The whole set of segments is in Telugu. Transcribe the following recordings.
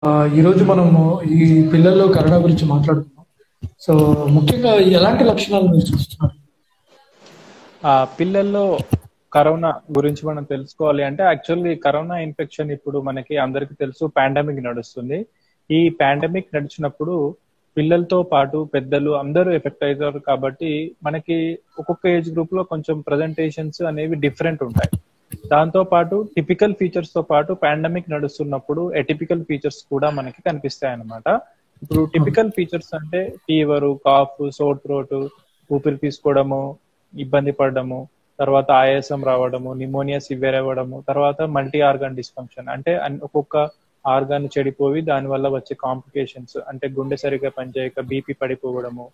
ఈరోజు మనము ఈ పిల్లల్లో కరోనా గురించి మాట్లాడుతున్నాం. సో ముఖ్యంగా ఎలాంటి లక్షణాలు మీరు చూస్తున్నారు? పిల్లల్లో కరోనా గురించి మనం తెలుసుకోవాలి అంటే యాక్చువల్లీ కరోనా ఇన్ఫెక్షన్ ఇప్పుడు మనకి అందరికీ తెలుసు, పాండమిక్ నడుస్తుంది. ఈ పాండమిక్ నడిచినప్పుడు పిల్లలతో పాటు పెద్దలు అందరూ ఎఫెక్ట్ అవుతారు. కాబట్టి మనకి ఒక్కొక్క ఏజ్ గ్రూప్ లో కొంచెం ప్రజెంటేషన్స్ అనేవి డిఫరెంట్ ఉంటాయి. దాంతో పాటు టిపికల్ ఫీచర్స్ తో పాటు పాండమిక్ నడుస్తున్నప్పుడు ఎటిపికల్ ఫీచర్స్ కూడా మనకి కనిపిస్తాయి అన్నమాట. ఇప్పుడు టిపికల్ ఫీచర్స్ అంటే ఫీవరు, కాఫ్, సోర్ థ్రోట్, ఊపిరి తీసుకోవడము ఇబ్బంది పడడము, తర్వాత ఆయాసం రావడము, నిమోనియా సివియర్ అవ్వడము, తర్వాత మల్టీ ఆర్గాన్ డిస్ఫంక్షన్ అంటే ఒక్కొక్క ఆర్గాన్ చెడిపోయి దాని వల్ల వచ్చే కాంప్లికేషన్స్ అంటే గుండె సరిగ్గా పనిచేయక బీపీ పడిపోవడము,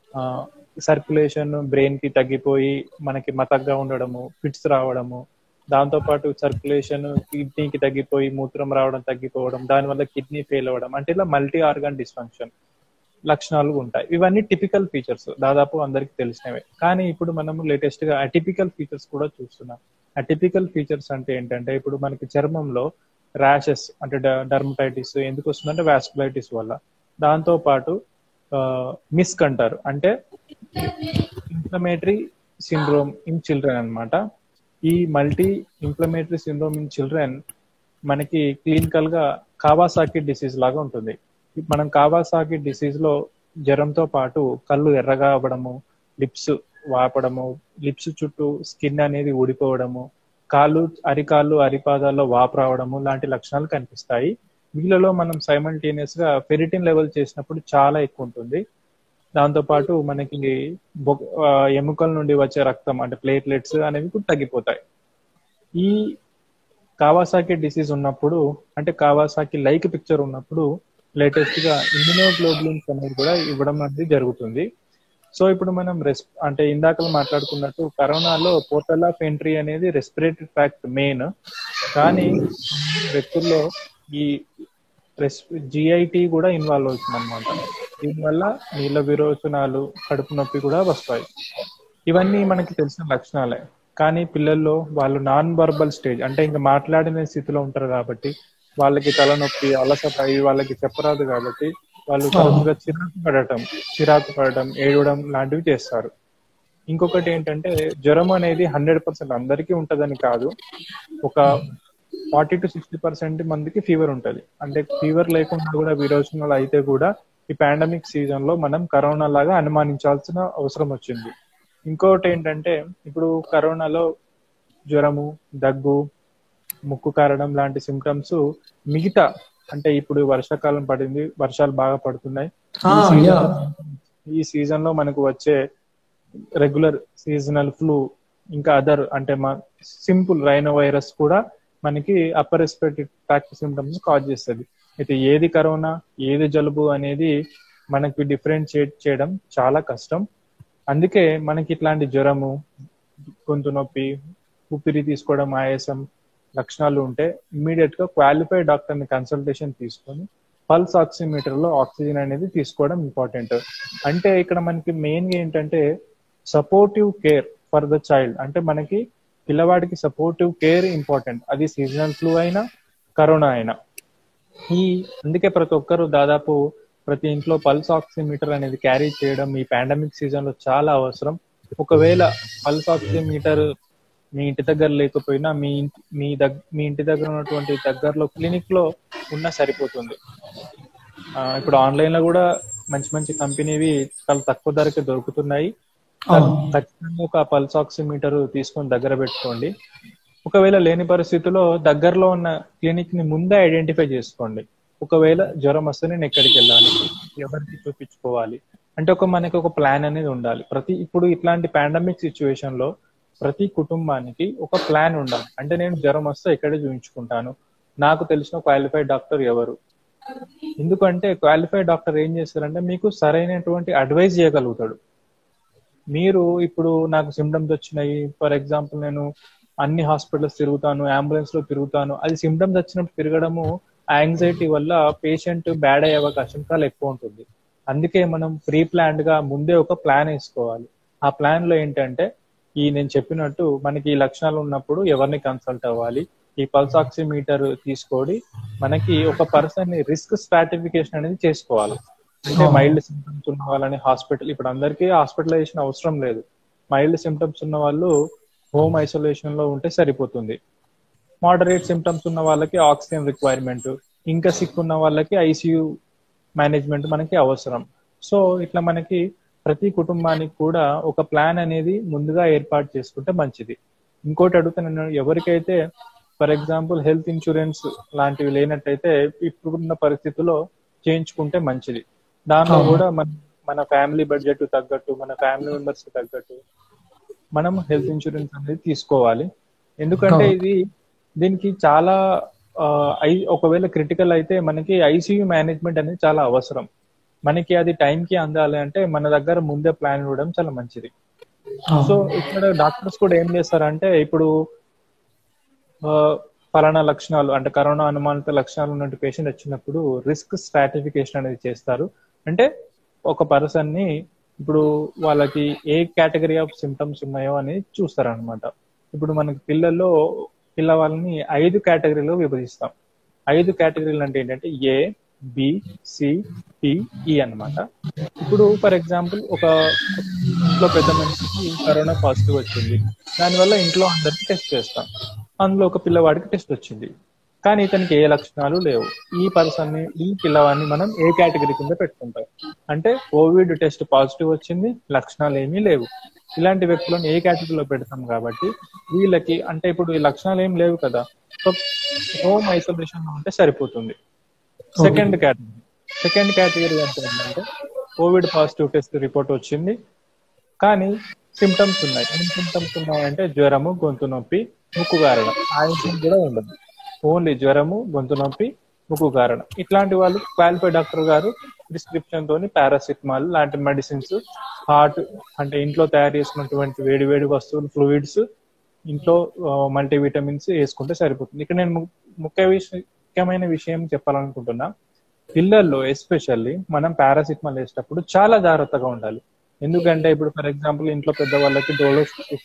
సర్క్యులేషన్ బ్రెయిన్ కి తగ్గిపోయి మనకి మతగ్గా ఉండడము, ఫిట్స్ రావడము, దాంతో పాటు సర్క్యులేషన్ కిడ్నీకి తగ్గిపోయి మూత్రం రావడం తగ్గిపోవడం, దానివల్ల కిడ్నీ ఫెయిల్ అవ్వడం, అంటే ఇలా మల్టీ ఆర్గాన్ డిస్ఫంక్షన్ లక్షణాలు ఉంటాయి. ఇవన్నీ టిపికల్ ఫీచర్స్, దాదాపు అందరికి తెలిసినవే. కానీ ఇప్పుడు మనము లేటెస్ట్ గా అటిపికల్ ఫీచర్స్ కూడా చూస్తున్నాం. అటిపికల్ ఫీచర్స్ అంటే ఏంటంటే ఇప్పుడు మనకి చర్మంలో ర్యాషెస్ అంటే డర్మటైటిస్ ఎందుకు వస్తుందంటే వాస్కులైటిస్ వల్ల, దాంతో పాటు మిస్క్ అంటారు అంటే ఇన్ఫ్లమేటరీ సిండ్రోమ్ ఇన్ చిల్డ్రన్ అన్నమాట. ఈ multi inflammatory syndrome in children మనకి క్లినికల్ గా కావాసాకి డిసీజ్ లాగా ఉంటుంది. మనం కావాసాకి డిసీజ్ లో జ్వరంతో పాటు కళ్ళు ఎర్రగా అవ్వడము, లిప్స్ వాపడము, లిప్స్ చుట్టూ స్కిన్ అనేది ఊడిపోవడము, అరికాళ్ళు అరిపాదాల్లో వాపు రావడము లాంటి లక్షణాలు కనిపిస్తాయి. వీళ్ళలో మనం సైమల్టేనియస్ గా ఫెరిటిన్ లెవెల్ చేసినప్పుడు చాలా ఎక్కువ ఉంటుంది. దాంతో పాటు మనకి ఎముకల నుండి వచ్చే రక్తం అంటే ప్లేట్లెట్స్ అనేవి కూడా తగ్గిపోతాయి. ఈ కావాసాకి డిసీజ్ ఉన్నప్పుడు అంటే కావాసాకి లైక్ పిక్చర్ ఉన్నప్పుడు లేటెస్ట్ గా ఇమ్యునోగ్లోబులిన్స్ అనేది కూడా ఇవ్వడం అనేది జరుగుతుంది. సో ఇప్పుడు మనం అంటే ఇందాక మాట్లాడుకున్నట్టు కరోనాలో పోర్టల్ ఆఫ్ ఎంట్రీ అనేది రెస్పిరేటరీ ట్రాక్ట్ మెయిన్, కానీ వ్యక్తుల్లో ఈ జిఐటి కూడా ఇన్వాల్వ్ అవుతుంది అనమాట. దీనివల్ల నీళ్ళ విరోచనాలు, కడుపు నొప్పి కూడా వస్తాయి. ఇవన్నీ మనకి తెలిసిన లక్షణాలే. కానీ పిల్లల్లో వాళ్ళు నాన్ వర్బల్ స్టేజ్ అంటే ఇంకా మాట్లాడిన స్థితిలో ఉంటారు కాబట్టి వాళ్ళకి తలనొప్పి, అలసట ఇవి వాళ్ళకి చెప్పరాదు కాబట్టి వాళ్ళు తరచుగా చిరాకు పడటం, ఏడవడం లాంటివి చేస్తారు. ఇంకొకటి ఏంటంటే జ్వరం అనేది 100% అందరికీ ఉంటదని కాదు, ఒక 40 to 60% మందికి ఫీవర్ ఉంటది. అంటే ఫీవర్ లేకుండా కూడా విరోచనాలు అయితే కూడా ఈ పాండమిక్ సీజన్ లో మనం కరోనా లాగా అనుమానించాల్సిన అవసరం వచ్చింది. ఇంకోటి ఏంటంటే ఇప్పుడు కరోనాలో జ్వరము, దగ్గు, ముక్కు కారడం లాంటి సిమ్టమ్స్ మిగతా అంటే ఇప్పుడు వర్షాకాలం పడింది, వర్షాలు బాగా పడుతున్నాయి, ఈ సీజన్ లో మనకు వచ్చే రెగ్యులర్ సీజనల్ ఫ్లూ, ఇంకా అదర్ అంటే సింపుల్ రైనో వైరస్ కూడా మనకి upper respiratory tract symptoms cause చేస్తుంది. అయితే ఏది కరోనా ఏది జలుబు అనేది మనకి డిఫరెన్షియేట్ చేయడం చాలా కష్టం. అందుకే మనకి ఇట్లాంటి జ్వరము, గొంతు నొప్పి, ఊపిరి తీసుకోవడం, ఆయాసం లక్షణాలు ఉంటే ఇమ్మీడియట్ గా క్వాలిఫైడ్ డాక్టర్ ని కన్సల్టేషన్ తీసుకొని పల్స్ ఆక్సిమీటర్ లో ఆక్సిజన్ అనేది తీసుకోవడం ఇంపార్టెంట్. అంటే ఇక్కడ మనకి మెయిన్ గా ఏంటంటే supportive care for the child, అంటే మనకి పిల్లవాడికి సపోర్టివ్ కేర్ ఇంపార్టెంట్, అది సీజనల్ ఫ్లూ అయినా కరోనా అయినా. అందుకే ప్రతి ఒక్కరు దాదాపు ప్రతి ఇంట్లో పల్స్ ఆక్సిమీటర్ అనేది క్యారీ చేయడం ఈ పాండమిక్ సీజన్ లో చాలా అవసరం. ఒకవేళ పల్స్ ఆక్సిమీటర్ మీ ఇంటి దగ్గర లేకపోయినా మీ ఇంటి దగ్గర ఉన్నటువంటి దగ్గరలో క్లినిక్ లో ఉన్నా సరిపోతుంది. ఇప్పుడు ఆన్లైన్ లో కూడా మంచి మంచి కంపెనీవి చాలా తక్కువ ధరకి దొరుకుతున్నాయి. ఖచ్చితంగా ఒక పల్స్ ఆక్సిమీటర్ తీసుకొని దగ్గర పెట్టుకోండి. ఒకవేళ లేని పరిస్థితుల్లో దగ్గరలో ఉన్న క్లినిక్ ని ముందే ఐడెంటిఫై చేసుకోండి. ఒకవేళ జ్వరం వస్తే నేను ఎక్కడికి వెళ్ళాలి, ఎవరికి చూపించుకోవాలి అంటే మనకి ఒక ప్లాన్ అనేది ఉండాలి. ఇప్పుడు ఇట్లాంటి పాండమిక్ సిచ్యువేషన్ లో ప్రతి కుటుంబానికి ఒక ప్లాన్ ఉండాలి. అంటే నేను జ్వరం వస్తే ఎక్కడ చూపించుకుంటాను, నాకు తెలిసిన క్వాలిఫైడ్ డాక్టర్ ఎవరు. ఎందుకంటే క్వాలిఫైడ్ డాక్టర్ ఏం చేస్తారంటే మీకు సరైనటువంటి అడ్వైజ్ చేయగలుగుతాడు. మీరు ఇప్పుడు నాకు సిమ్టమ్స్ వచ్చినాయి, ఫర్ ఎగ్జాంపుల్ నేను అన్ని హాస్పిటల్స్ తిరుగుతాను, అంబులెన్స్ లో తిరుగుతాను, అది సిమ్టమ్స్ వచ్చినప్పుడు తిరగడము యాంగ్జైటీ వల్ల పేషెంట్ బ్యాడ్ అయ్యే అవకాశం చాలా ఎక్కువ ఉంటుంది. అందుకే మనం ప్రీ ప్లాన్డ్ గా ముందే ఒక ప్లాన్ వేసుకోవాలి. ఆ ప్లాన్ లో ఏంటంటే నేను చెప్పినట్టు మనకి ఈ లక్షణాలు ఉన్నప్పుడు ఎవరిని కన్సల్ట్ అవ్వాలి, ఈ పల్స్ ఆక్సిమీటర్ తీసుకొని మనకి ఒక పర్సన్ ని రిస్క్ స్ట్రాటిఫికేషన్ అనేది చేసుకోవాలి. అంటే మైల్డ్ సిమ్టమ్స్ ఉన్న వాళ్ళని హాస్పిటల్, ఇప్పుడు అందరికీ హాస్పిటలైజేషన్ అవసరం లేదు. మైల్డ్ సిమ్టమ్స్ ఉన్న వాళ్ళు హోమ్ ఐసోలేషన్ లో ఉంటే సరిపోతుంది. మోడరేట్ సిమ్టమ్స్ ఉన్న వాళ్ళకి ఆక్సిజన్ రిక్వైర్మెంట్, ఇంకా సిక్ ఉన్న వాళ్ళకి ఐసియు మేనేజ్మెంట్ మనకి అవసరం. సో ఇట్లా మనకి ప్రతి కుటుంబానికి కూడా ఒక ప్లాన్ అనేది ముందుగా ఏర్పాటు చేసుకుంటే మంచిది. ఇంకోటి అడుగుతాను, ఎవరికైతే ఫర్ ఎగ్జాంపుల్ హెల్త్ ఇన్సూరెన్స్ లాంటివి లేనట్టయితే ఇప్పుడున్న పరిస్థితుల్లో చేయించుకుంటే మంచిది. దాంట్లో కూడా మన ఫ్యామిలీ బడ్జెట్ తగ్గట్టు, మన ఫ్యామిలీ మెంబర్స్ కి తగ్గట్టు మనం హెల్త్ ఇన్సూరెన్స్ అనేది తీసుకోవాలి. ఎందుకంటే దీనికి చాలా ఒకవేళ క్రిటికల్ అయితే మనకి ఐసియు మేనేజ్మెంట్ అనేది చాలా అవసరం. మనకి అది టైంకి అందాలి అంటే మన దగ్గర ముందే ప్లాన్ ఇవ్వడం చాలా మంచిది. సో ఇక్కడ డాక్టర్స్ కూడా ఏం చేస్తారంటే, ఇప్పుడు ఫలానా లక్షణాలు అంటే కరోనా అనుమానిత లక్షణాలు ఉన్న పేషెంట్ వచ్చినప్పుడు రిస్క్ స్ట్రాటిఫికేషన్ అనేది చేస్తారు. అంటే ఒక పర్సన్ ని ఇప్పుడు వాళ్ళకి ఏ కేటగిరీ ఆఫ్ సిమ్టమ్స్ ఉన్నాయో అనేది చూస్తారనమాట. ఇప్పుడు మనకి పిల్లవాళ్ళని 5 కేటగిరీలో విభజిస్తాం. 5 కేటగిరీలు అంటే ఏంటంటే ఏ, బి, సి, డి, ఈ అన్నమాట. ఇప్పుడు ఫర్ ఎగ్జాంపుల్ ఒక ఇంట్లో పెద్ద మనిషికి కరోనా పాజిటివ్ వచ్చింది, దానివల్ల ఇంట్లో అందరికి టెస్ట్ చేస్తాం. అందులో ఒక పిల్లవాడికి టెస్ట్ వచ్చింది, కానీ ఇతనికి ఏ లక్షణాలు లేవు. ఈ పిల్లవాడిని మనం ఏ కేటగిరీ కింద పెట్టుకుంటాం అంటే కోవిడ్ టెస్ట్ పాజిటివ్ వచ్చింది, లక్షణాలు ఏమీ లేవు. ఇలాంటి వ్యక్తులను ఏ కేటగిరీలో పెడతాం కాబట్టి వీళ్ళకి అంటే ఇప్పుడు ఈ లక్షణాలు ఏం లేవు కదా, సో హోమ్ ఐసోలేషన్ లో ఉంటే సరిపోతుంది. సెకండ్ కేటగిరీ అంటే కోవిడ్ పాజిటివ్ టెస్ట్ రిపోర్ట్ వచ్చింది, కానీ సిమ్టమ్స్ ఉన్నాయి. ఏం సిమ్టమ్స్ ఉన్నాయంటే జ్వరము, గొంతు నొప్పి, ముక్కు గారడం. ఆయాసం కూడా ఉండదు, ఓన్లీ జ్వరము, గొంతు నొప్పి, ముక్కు గారడం. ఇట్లాంటి వాళ్ళు క్వాలిఫైడ్ డాక్టర్ గారు ప్రిస్క్రిప్షన్ తోని పారాసిటమాల్ లాంటి మెడిసిన్స్, హార్ట్ అంటే ఇంట్లో తయారు చేసుకున్నటువంటి వేడి వస్తువులు, ఫ్లూయిడ్స్, ఇంట్లో మల్టీవిటమిన్స్ వేసుకుంటే సరిపోతుంది. ఇక్కడ నేను ముఖ్యమైన విషయం చెప్పాలనుకుంటున్నా, పిల్లల్లో ఎస్పెషల్లీ మనం పారాసిటమాల్ వేసేటప్పుడు చాలా జాగ్రత్తగా ఉండాలి. ఎందుకంటే ఇప్పుడు ఫర్ ఎగ్జాంపుల్ ఇంట్లో పెద్దవాళ్ళకి డోలో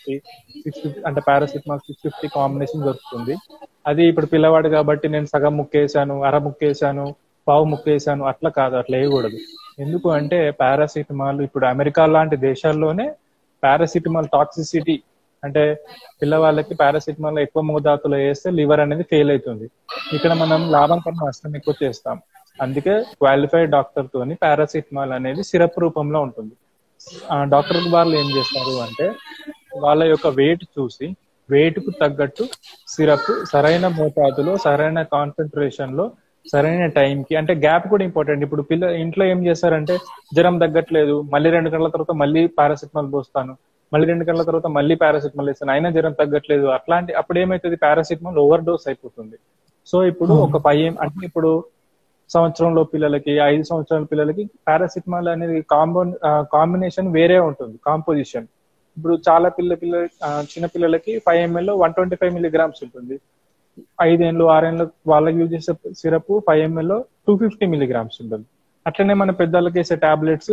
650 అంటే పారాసిటమాల్ 650 కాంబినేషన్ దొరుకుతుంది. అది ఇప్పుడు పిల్లవాడు కాబట్టి నేను సగం ముక్కేసాను, అర ముక్కేసాను, పావు ముక్కేసాను అట్లా కాదు, అట్లా వేయకూడదు. ఎందుకు అంటే పారాసిటమాల్ ఇప్పుడు అమెరికా లాంటి దేశాల్లోనే పారాసిటమాల్ టాక్సిసిటీ అంటే పిల్లవాళ్ళకి పారాసిటమాల్ ఎక్కువ మోతాదులో వేస్తే లివర్ అనేది ఫెయిల్ అవుతుంది. ఇక్కడ మనం లాభం కన్నా నష్టం ఎక్కువ చేస్తాం. అందుకే క్వాలిఫైడ్ డాక్టర్ తోని పారాసిటమాల్ అనేది సిరప్ రూపంలో ఉంటుంది. డాక్టర్ వాళ్ళు ఏం చేస్తారు అంటే వాళ్ళ యొక్క వెయిట్ చూసి వెయిట్ కు తగ్గట్టు సిరప్ సరైన మోతాదులో, సరైన కాన్సన్ట్రేషన్ లో, సరైన టైంకి, అంటే గ్యాప్ కూడా ఇంపార్టెంట్. ఇప్పుడు ఇంట్లో ఏం చేస్తారంటే జ్వరం తగ్గట్లేదు, మళ్ళీ 2 గంటల తర్వాత మళ్ళీ పారాసిటమాల్ పోస్తాను, మళ్ళీ 2 గంటల తర్వాత మళ్ళీ పారాసిటమాల్ వేస్తాను, అయినా జ్వరం తగ్గట్లేదు. అప్పుడు ఏమైతుంది, పారాసిటమాల్ ఓవర్ డోస్ అయిపోతుంది. సో ఇప్పుడు ఒక 5 అంటే ఇప్పుడు సంవత్సరంలో పిల్లలకి, 5 సంవత్సరాల పిల్లలకి పారాసిటమాల్ అనేది కాంబినేషన్ వేరే ఉంటుంది, కాంపోజిషన్. ఇప్పుడు చాలా చిన్న పిల్లలకి 5 ml 125 milligrams ఉంటుంది. 5 ఏళ్ళు 6 ఏళ్ళు వాళ్ళకి యూజ్ చేసే సిరప్ 5 ml 250 milligrams ఉంటుంది. అట్లనే మన పెద్దలకి వేసే టాబ్లెట్స్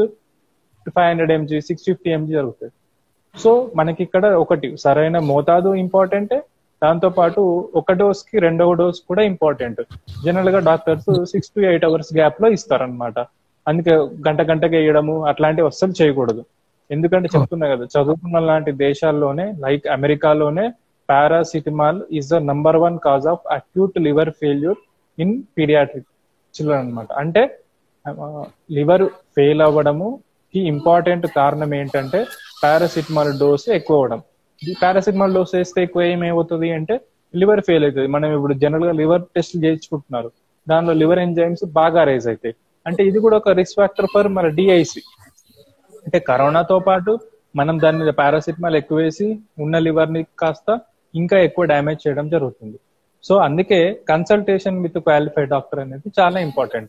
500 mg 650 mg జరుగుతాయి. సో మనకి ఇక్కడ ఒకటి సరైన మోతాదు ఇంపార్టెంట్, దాంతో పాటు ఒక డోస్ కి 2వ డోస్ కూడా ఇంపార్టెంట్. జనరల్ గా డాక్టర్స్ 6 to 8 hours గ్యాప్ లో ఇస్తారనమాట. అందుకే గంటకి వేయడము అట్లాంటివి అస్సలు చేయకూడదు. ఎందుకంటే చెప్తున్నా కదా, చదువుకున్న లాంటి దేశాల్లోనే లైక్ అమెరికాలోనే paracetamol is the number 1 cause of acute liver failure in paediatric children అనమాట. అంటే లివర్ ఫెయిల్ అవ్వడము కి ఇంపార్టెంట్ కారణం ఏంటంటే పారాసిటమాల్ డోస్ ఎక్కువ అవ్వడం. ఈ పారాసిటమాల్ డోస్ వేస్తే ఎక్కువ ఏమవుతుంది అంటే లివర్ ఫెయిల్ అవుతుంది. మనం ఇప్పుడు జనరల్ గా లివర్ టెస్ట్ చేయించుకుంటున్నారు, దానిలో లివర్ ఎంజైమ్స్ బాగా రైజ్ అవుతాయి. అంటే ఇది కూడా ఒక రిస్క్ ఫ్యాక్టర్ ఫర్ మన డిఐసి. అంటే కరోనాతో పాటు మనం దాని మీద పారాసిటమాల్ ఎక్కువ వేసి ఉన్న లివర్ ని కాస్త ఇంకా ఎక్కువ డ్యామేజ్ చేయడం జరుగుతుంది. సో అందుకే కన్సల్టేషన్ విత్ క్వాలిఫైడ్ డాక్టర్ అనేది చాలా ఇంపార్టెంట్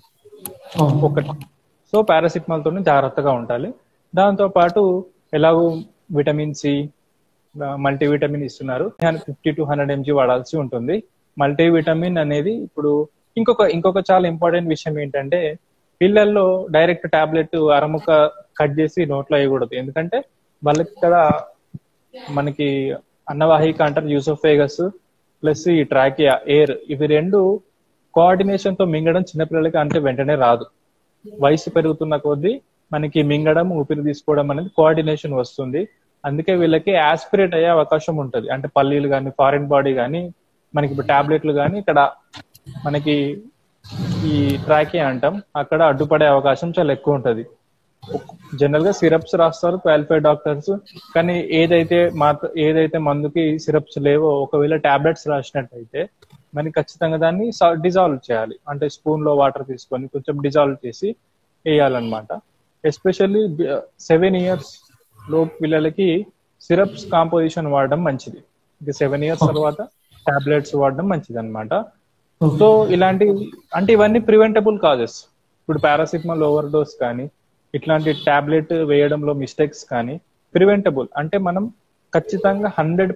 ఒకటి. సో పారాసిటమాల్ తోనే జాగ్రత్తగా ఉండాలి. దాంతో పాటు ఎలాగో విటమిన్ సి, మల్టీవిటమిన్ ఇస్తున్నారు, 50 to 100 mg వాడాల్సి ఉంటుంది. మల్టీవిటమిన్ అనేది ఇప్పుడు ఇంకొక చాలా ఇంపార్టెంట్ విషయం ఏంటంటే పిల్లల్లో డైరెక్ట్ టాబ్లెట్ అరముక కట్ చేసి నోట్లో వేయకూడదు. ఎందుకంటే వాళ్ళకి కదా మనకి అన్నవాహిక అంటారు, యూసోఫేగస్, ప్లస్ ఈ ట్రాకియా ఎయిర్, ఇవి రెండు కోఆర్డినేషన్ తో మింగడం చిన్నపిల్లలకి అంటే వెంటనే రాదు. వయసు పెరుగుతున్న కొద్దీ మనకి మింగడం, ఊపిరి తీసుకోవడం అనేది కోఆర్డినేషన్ వస్తుంది. అందుకే వీళ్ళకి ఆస్పిరేట్ అయ్యే అవకాశం ఉంటుంది. అంటే పల్లీలు కానీ, ఫారిన్ బాడీ కానీ, మనకి ఇప్పుడు టాబ్లెట్లు కానీ ఇక్కడ మనకి ఈ ట్రాకియా అంటాం అక్కడ అడ్డుపడే అవకాశం చాలా ఎక్కువ ఉంటది. జనరల్ గా సిరప్స్ రాస్తారు క్వాలిఫైడ్ డాక్టర్స్, కానీ ఏదైతే మందుకి సిరప్స్ లేవో ఒకవేళ టాబ్లెట్స్ రాసినట్టయితే మనకి ఖచ్చితంగా దాన్ని డిజాల్వ్ చేయాలి. అంటే స్పూన్ లో వాటర్ తీసుకొని కొంచెం డిజాల్వ్ చేసి వేయాలన్నమాట. ఎస్పెషల్లీ 7 years లో పిల్లలకి సిరప్స్ కాంపోజిషన్ వాడడం మంచిది. ఇంకా 7 years తర్వాత టాబ్లెట్స్ వాడడం మంచిది అనమాట. సో ఇలాంటి అంటే ఇవన్నీ ప్రివెంటబుల్ కాజెస్. ఇప్పుడు పారాసిటమాల్ ఓవర్ డోస్ కానీ, ఇట్లాంటి టాబ్లెట్ వేయడంలో మిస్టేక్స్ కానీ ప్రివెంటబుల్. అంటే మనం ఖచ్చితంగా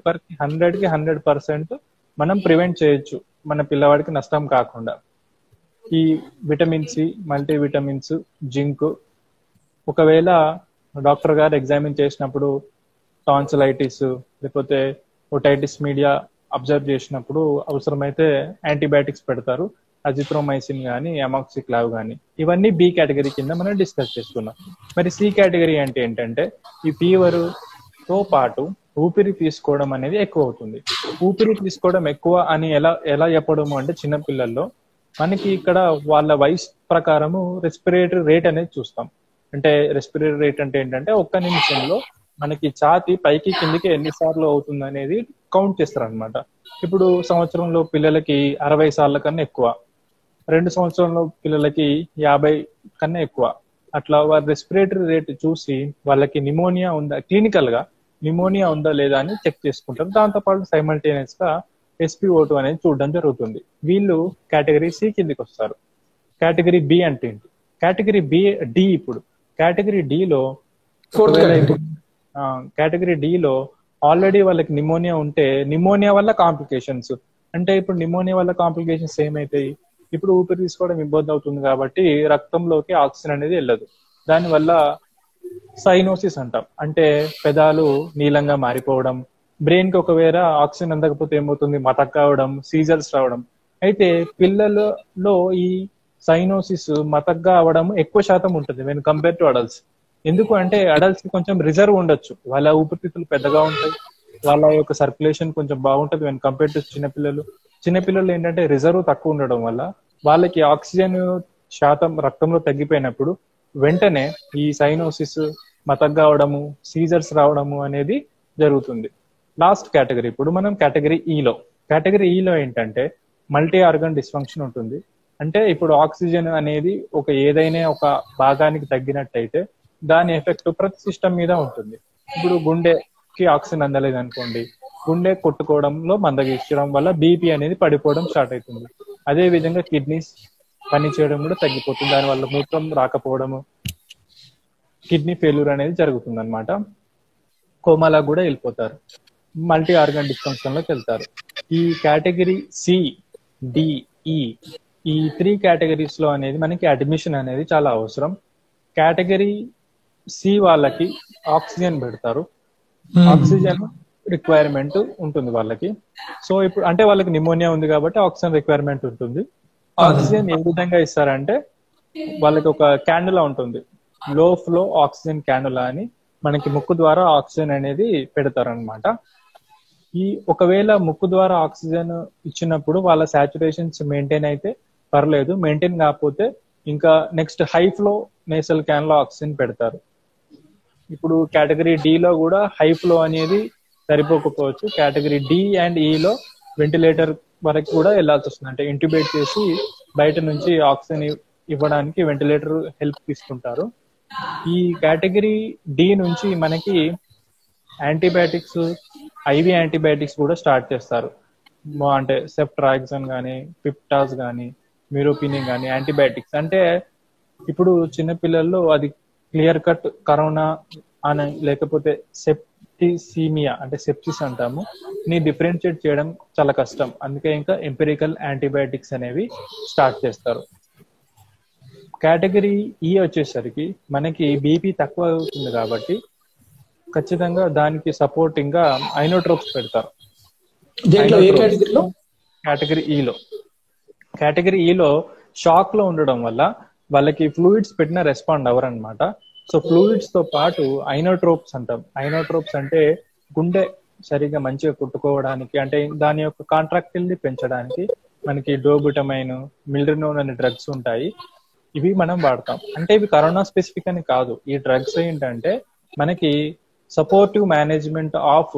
100% మనం ప్రివెంట్ చేయొచ్చు మన పిల్లవాడికి నష్టం కాకుండా. ఈ విటమిన్ సి, మల్టీవిటమిన్స్, జింక్, ఒకవేళ డాక్టర్ గారు ఎగ్జామిన్ చేసినప్పుడు టాన్సిలైటిస్ లేకపోతే ఓటైటిస్ మీడియా అబ్జర్వ్ చేసినప్పుడు అవసరమైతే యాంటీబయాటిక్స్ పెడతారు. అజిత్రోమైసిన్ కానీ, అమాక్సిక్లావ్ కానీ, ఇవన్నీ బి కేటగిరీ కింద మనం డిస్కస్ చేసుకున్నాం. మరి సి కేటగిరీ అంటే ఏంటంటే ఈ ఫీవర్ తో పాటు ఊపిరి తీసుకోవడం అనేది ఎక్కువ అవుతుంది. ఊపిరి తీసుకోవడం ఎక్కువ అని ఎలా చెప్పడము అంటే చిన్నపిల్లల్లో మనకి ఇక్కడ వాళ్ళ వయసు ప్రకారము రెస్పిరేటరీ రేట్ అనేది చూస్తాం. అంటే రెస్పిరేటరీ రేట్ అంటే ఏంటంటే ఒక్క నిమిషంలో మనకి ఛాతి పైకి కిందికి ఎన్నిసార్లు అవుతుంది అనేది కౌంట్ చేస్తారు అనమాట. ఇప్పుడు సంవత్సరంలో పిల్లలకి 60 సార్ల కన్నా ఎక్కువ, 2 సంవత్సరంలో పిల్లలకి 50 కన్నా ఎక్కువ, అట్లా వారి రెస్పిరేటరీ రేట్ చూసి వాళ్ళకి నిమోనియా ఉందా, క్లినికల్ గా నిమోనియా ఉందా లేదా అని చెక్ చేసుకుంటారు. దాంతోపాటు సైమల్టేనియస్ గా SpO2 అనేది చూడడం జరుగుతుంది. వీళ్ళు కేటగిరీ సి కిందికి వస్తారు. కేటగిరీ బి అంటే ఏంటి? Category D. ఇప్పుడు కేటగిరీ డిలో ఆల్రెడీ వాళ్ళకి నిమోనియా ఉంటే నిమోనియా వల్ల కాంప్లికేషన్స్, అంటే ఇప్పుడు నిమోనియా వల్ల కాంప్లికేషన్స్ ఏమైతాయి? ఇప్పుడు ఊపిరి తీసుకోవడం ఇబ్బంది అవుతుంది కాబట్టి రక్తంలోకి ఆక్సిజన్ అనేది వెళ్ళదు. దానివల్ల సైనోసిస్ అంటాం, అంటే పెదాలు నీలంగా మారిపోవడం, బ్రెయిన్ కి ఒకవేళ ఆక్సిజన్ అందకపోతే ఏమవుతుంది, మతక్ కావడం, సీజర్స్ రావడం. అయితే పిల్లలలో ఈ సైనోసిస్ మతగ్గా అవడం ఎక్కువ శాతం ఉంటుంది వెన్ కంపేర్ టు అడల్ట్స్. ఎందుకు అంటే అడల్ట్స్ కి కొంచెం రిజర్వ్ ఉండొచ్చు, వాళ్ళ ఊపిరితిత్తులు పెద్దగా ఉంటాయి, వాళ్ళ యొక్క సర్క్యులేషన్ కొంచెం బాగుంటది వెన్ కంపేర్ టు చిన్నపిల్లలు ఏంటంటే రిజర్వ్ తక్కువ ఉండడం వల్ల వాళ్ళకి ఆక్సిజన్ శాతం రక్తంలో తగ్గిపోయినప్పుడు వెంటనే ఈ సైనోసిస్, మతగ్గా అవడము, సీజర్స్ రావడము అనేది జరుగుతుంది. లాస్ట్ కేటగిరీ ఇప్పుడు మనం కేటగిరీ ఈలో ఏంటంటే మల్టీ ఆర్గన్ డిస్ఫంక్షన్ ఉంటుంది. అంటే ఇప్పుడు ఆక్సిజన్ అనేది ఏదైనా ఒక భాగానికి తగ్గినట్టయితే దాని ఎఫెక్ట్ ప్రతి సిస్టమ్ మీద ఉంటుంది. ఇప్పుడు గుండెకి ఆక్సిజన్ అందలేదు అనుకోండి, గుండె కొట్టుకోవడంలో మందగించడం వల్ల బీపీ అనేది పడిపోవడం స్టార్ట్ అవుతుంది. అదే విధంగా కిడ్నీస్ పని చేయడం కూడా తగ్గిపోతుంది, దానివల్ల మూత్రం రాకపోవడము, కిడ్నీ ఫెయిల్యూర్ అనేది జరుగుతుంది అనమాట. కోమాలా కూడా వెళ్ళిపోతారు, మల్టీ ఆర్గన్ డిస్ఫంక్షన్ లోకి వెళ్తారు. ఈ కేటగిరీ సి, డి, ఈ 3 కేటగిరీస్ లో అనేది మనకి అడ్మిషన్ అనేది చాలా అవసరం. కేటగిరీ సి వాళ్ళకి ఆక్సిజన్ పెడతారు, ఆక్సిజన్ రిక్వైర్మెంట్ ఉంటుంది వాళ్ళకి. సో ఇప్పుడు అంటే వాళ్ళకి నిమోనియా ఉంది కాబట్టి ఆక్సిజన్ రిక్వైర్మెంట్ ఉంటుంది. ఆక్సిజన్ ఏ విధంగా ఇస్తారంటే వాళ్ళకి ఒక క్యానులా ఉంటుంది, లో ఫ్లో ఆక్సిజన్ క్యానులా అని, మనకి ముక్కు ద్వారా ఆక్సిజన్ అనేది పెడతారనమాట. ఒకవేళ ముక్కు ద్వారా ఆక్సిజన్ ఇచ్చినప్పుడు వాళ్ళ సాచురేషన్స్ మెయింటైన్ అయితే పర్లేదు, మెయింటైన్ కాకపోతే ఇంకా next high flow nasal cannula లో ఆక్సిజన్ పెడతారు. ఇప్పుడు కేటగిరీ డిలో కూడా హై ఫ్లో అనేది సరిపోకపోవచ్చు, కేటగిరీ డి అండ్ ఈలో వెంటిలేటర్ వరకు కూడా వెళ్లాల్సి వస్తుంది. అంటే ఇంట్యూబేట్ చేసి బయట నుంచి ఆక్సిజన్ ఇవ్వడానికి వెంటిలేటర్ హెల్ప్ తీసుకుంటారు. ఈ కేటగిరీ డి నుంచి మనకి యాంటీబయాటిక్స్, ఐవి యాంటీబయాటిక్స్ కూడా స్టార్ట్ చేస్తారు. అంటే సెఫ్ట్రాక్సన్ కానీ, పిప్టాస్ కానీ, మ్యూరోపినిన్ కానీ యాంటీబయాటిక్స్. అంటే ఇప్పుడు చిన్నపిల్లల్లో అది క్లియర్ కట్ కరోనా అని లేకపోతే సెప్టిసిమియా అంటే సెప్సిస్ అంటాము, ని డిఫరెన్షియేట్ చేయడం చాలా కష్టం. అందుకే ఇంకా ఎంపిరికల్ యాంటీబయాటిక్స్ అనేవి స్టార్ట్ చేస్తారు. కేటగిరీ ఈ వచ్చేసరికి మనకి బీపీ తక్కువ అవుతుంది కాబట్టి ఖచ్చితంగా దానికి సపోర్టింగ్ గా ఐనోట్రోప్స్ పెడతారు. దేంట్లో, ఏ కేటగిరీలో? కేటగిరీ ఈలో షాక్ లో ఉండడం వల్ల వాళ్ళకి ఫ్లూయిడ్స్ పెట్టిన రెస్పాండ్ అవ్వరు అనమాట. సో ఫ్లూయిడ్స్ తో పాటు ఐనోట్రోప్స్ అంటాం. ఐనోట్రోప్స్ అంటే గుండె సరిగా మంచిగా కొట్టుకోవడానికి, అంటే దాని యొక్క కాంట్రాక్టిలిటీ పెంచడానికి మనకి డోబుటమైన్, మిల్డ్రినోన్ అనే డ్రగ్స్ ఉంటాయి. ఇవి మనం వాడతాం. అంటే ఇవి కరోనా స్పెసిఫిక్ అని కాదు. ఈ డ్రగ్స్ ఏంటంటే మనకి సపోర్టివ్ మేనేజ్మెంట్ ఆఫ్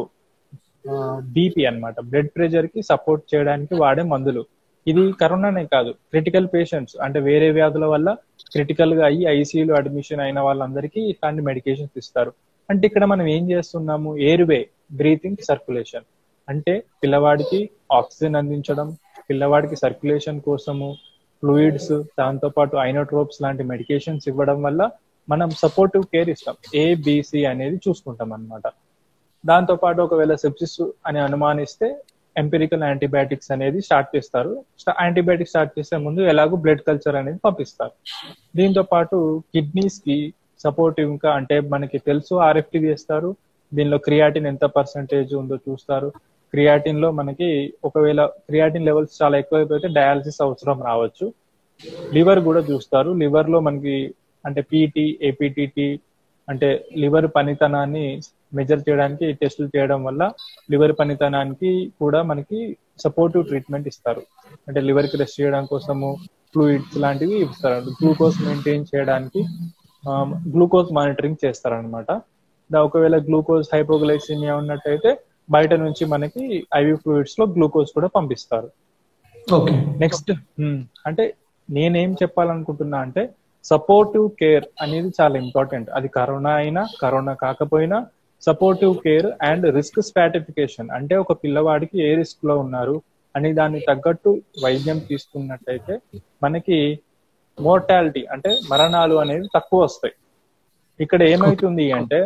బీపీ అన్నమాట, బ్లడ్ ప్రెషర్ కి సపోర్ట్ చేయడానికి వాడే మందులు. ఇది కరోనానే కాదు, క్రిటికల్ పేషెంట్స్ అంటే వేరే వ్యాధుల వల్ల క్రిటికల్ గా అయ్యి ఐసీయూలో అడ్మిషన్ అయిన వాళ్ళందరికీ ఇట్లాంటి మెడికేషన్స్ ఇస్తారు. అంటే ఇక్కడ మనం ఏం చేస్తున్నాము, ఎయిర్వే, బ్రీతింగ్, సర్క్యులేషన్, అంటే పిల్లవాడికి ఆక్సిజన్ అందించడం, పిల్లవాడికి సర్క్యులేషన్ కోసము ఫ్లూయిడ్స్, దాంతో పాటు ఐనోట్రోప్స్ లాంటి మెడికేషన్స్ ఇవ్వడం వల్ల మనం సపోర్టివ్ కేర్ ఇస్తాం. ఏబిసి అనేది చూసుకుంటాం అన్నమాట. దాంతో పాటు ఒకవేళ సెప్సిస్ అని అనుమానిస్తే ఎంపిరికల్ యాంటీబయాటిక్స్ అనేది స్టార్ట్ చేస్తారు. యాంటీబయాటిక్స్ స్టార్ట్ చేసే ముందు ఎలాగో బ్లడ్ కల్చర్ అనేది పంపిస్తారు. దీంతో పాటు కిడ్నీస్ కి సపోర్టివ్ ఇంకా, అంటే మనకి తెలుసు ఆర్ఎఫ్టీ చేస్తారు. దీనిలో క్రియాటిన్ ఎంత పర్సంటేజ్ ఉందో చూస్తారు. క్రియాటిన్ లో మనకి ఒకవేళ క్రియాటిన్ లెవెల్స్ చాలా ఎక్కువైపోతే డయాలసిస్ అవసరం రావచ్చు. లివర్ కూడా చూస్తారు. లివర్ లో మనకి అంటే పీటీ, ఏపీటీటీ అంటే లివర్ పనితనాన్ని మెజర్ చేయడానికి టెస్టులు చేయడం వల్ల లివర్ పనితనానికి కూడా మనకి సపోర్టివ్ ట్రీట్మెంట్ ఇస్తారు. అంటే లివర్ కి రెస్ట్ చేయడం కోసము ఫ్లూయిడ్స్ లాంటివి ఇస్తారు. గ్లూకోజ్ మెయింటైన్ చేయడానికి గ్లూకోజ్ మానిటరింగ్ చేస్తారనమాట. ఒకవేళ గ్లూకోజ్ హైపోగ్లైసిమియా ఉన్నట్టయితే బయట నుంచి మనకి ఐవి ఫ్లూయిడ్స్ లో గ్లూకోజ్ కూడా పంపిస్తారు. నెక్స్ట్ అంటే నేనేం చెప్పాలనుకుంటున్నా అంటే సపోర్టివ్ కేర్ అనేది చాలా ఇంపార్టెంట్. అది కరోనా అయినా కరోనా కాకపోయినా supportive care and risk stratification, అంటే ఒక పిల్లవాడికి ఏ రిస్క్ లో ఉన్నారు అని దాన్ని తగ్గట్టు వైద్యం తీసుకున్నట్టయితే మనకి మోర్టాలిటీ అంటే మరణాలు అనేవి తక్కువ వస్తాయి. ఇక్కడ ఏమైతుంది అంటే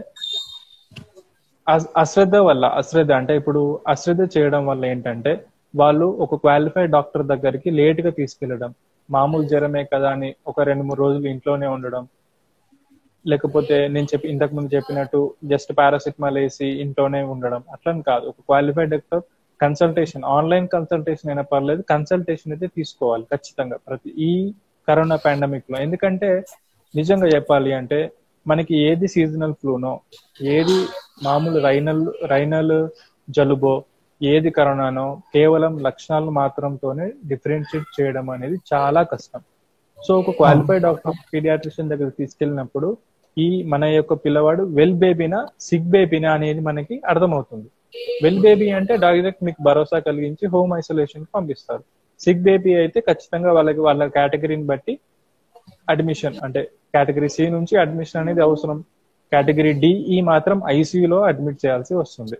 అశ్రద్ధ అంటే ఇప్పుడు అశ్రద్ధ చేయడం వల్ల ఏంటంటే వాళ్ళు ఒక క్వాలిఫైడ్ డాక్టర్ దగ్గరికి లేట్ గా తీసుకెళ్లడం, మామూలు జ్వరమే కదా అని ఒక 2-3 రోజులు ఇంట్లోనే ఉండడం, లేకపోతే నేను ఇంతకు ముందు చెప్పినట్టు జస్ట్ పారాసిటమాల్ వేసి ఇంట్లోనే ఉండడం, అట్లని కాదు. ఒక qualified doctor consultation, online consultation అయినా పర్లేదు, కన్సల్టేషన్ అయితే తీసుకోవాలి ఖచ్చితంగా ప్రతి ఈ కరోనా పాండమిక్ లో. ఎందుకంటే నిజంగా చెప్పాలి అంటే మనకి ఏది సీజనల్ ఫ్లూనో, ఏది మామూలు రైనల్ జలుబో, ఏది కరోనానో కేవలం లక్షణాలు మాత్రంతోనే డిఫరెన్షియేట్ చేయడం అనేది చాలా కష్టం. సో ఒక క్వాలిఫైడ్ డాక్టర్ పీడియాట్రిషియన్ దగ్గర తీసుకెళ్ళినప్పుడు ఈ మన యొక్క పిల్లవాడు వెల్ బేబీనా సిక్ బేబీనా అనేది మనకి అర్థమవుతుంది. వెల్ బేబీ అంటే డైరెక్ట్ మీకు భరోసా కలిగించి హోమ్ ఐసోలేషన్ కి పంపిస్తారు. సిక్ బేబీ అయితే ఖచ్చితంగా వాళ్ళ కేటగిరీని బట్టి అడ్మిషన్, అంటే కేటగిరీ సి నుంచి అడ్మిషన్ అనేది అవసరం. కేటగిరీ డిఈ మాత్రం ఐసీయూలో అడ్మిట్ చేయాల్సి వస్తుంది.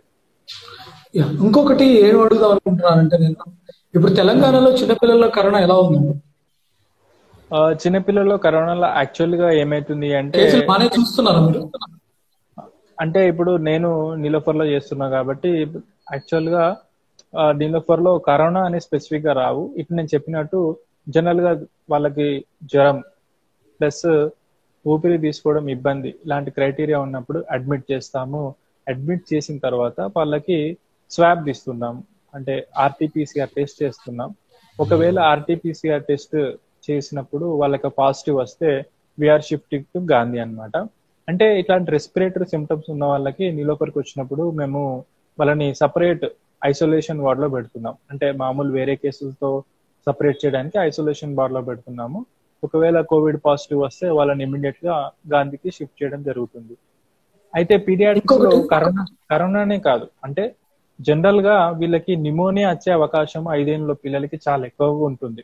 ఇంకొకటి ఏం అడుగుదాం అనుకుంటున్నానంటే, నేను ఇప్పుడు తెలంగాణలో చిన్నపిల్లల్లో కరోనా ఎలా ఉందండి? చిన్నపిల్లల్లో కరోనాలో యాక్చువల్ గా ఏమైతుంది అంటే చూస్తున్నారా మీరు? అంటే ఇప్పుడు నేను నీలోఫర్ లో చేస్తున్నా కాబట్టి యాక్చువల్ గా నీలోఫర్ లో కరోనా అనే స్పెసిఫిక్ గా రావు. ఇప్పుడు నేను చెప్పినట్టు జనరల్ గా వాళ్ళకి జ్వరం ప్లస్ ఊపిరి తీసుకోవడం ఇబ్బంది ఇలాంటి క్రైటీరియా ఉన్నప్పుడు అడ్మిట్ చేస్తాము. అడ్మిట్ చేసిన తర్వాత వాళ్ళకి స్వాబ్ తీస్తున్నాం, అంటే ఆర్టీపీసీఆర్ టెస్ట్ చేస్తున్నాం. ఒకవేళ ఆర్టీపీసీఆర్ టెస్ట్ చేసినప్పుడు వాళ్ళకి పాజిటివ్ వస్తే వీఆర్ షిఫ్టింగ్ టు గాంధీ అన్నమాట. అంటే ఇట్లాంటి రెస్పిరేటరీ సిమ్టమ్స్ ఉన్న వాళ్ళకి నీలోపరికి వచ్చినప్పుడు మేము వాళ్ళని సపరేట్ ఐసోలేషన్ వార్డ్ లో పెడుతున్నాం. అంటే మామూలు వేరే కేసులతో సపరేట్ చేయడానికి ఐసోలేషన్ వార్డ్ లో పెడుతున్నాము. ఒకవేళ కోవిడ్ పాజిటివ్ వస్తే వాళ్ళని ఇమీడియట్ గా గాంధీకి షిఫ్ట్ చేయడం జరుగుతుంది. అయితే పీడియాట్రిక్స్ లో కరోనానే కాదు, అంటే జనరల్ గా వీళ్ళకి నిమోనియా వచ్చే అవకాశం 5 ఏళ్ళ పిల్లలకి చాలా ఎక్కువగా ఉంటుంది.